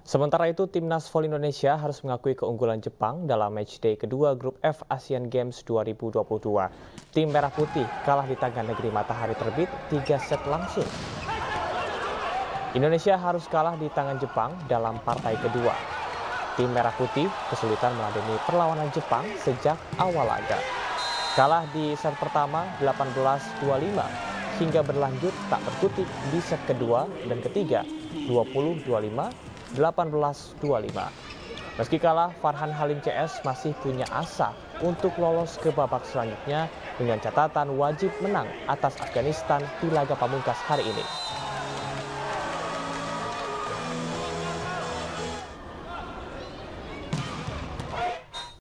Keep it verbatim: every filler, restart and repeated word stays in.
Sementara itu, Timnas Voli Indonesia harus mengakui keunggulan Jepang dalam matchday kedua Grup F Asian Games dua ribu dua puluh dua. Tim Merah Putih kalah di tangan negeri matahari terbit tiga set langsung. Indonesia harus kalah di tangan Jepang dalam partai kedua. Tim Merah Putih kesulitan meladeni perlawanan Jepang sejak awal laga. Kalah di set pertama delapan belas dua puluh lima hingga berlanjut tak berkutik di set kedua dan ketiga dua puluh dua puluh lima, delapan belas dua puluh lima. Meski kalah, Farhan Halim C S masih punya asa untuk lolos ke babak selanjutnya dengan catatan wajib menang atas Afghanistan di laga pamungkas hari ini.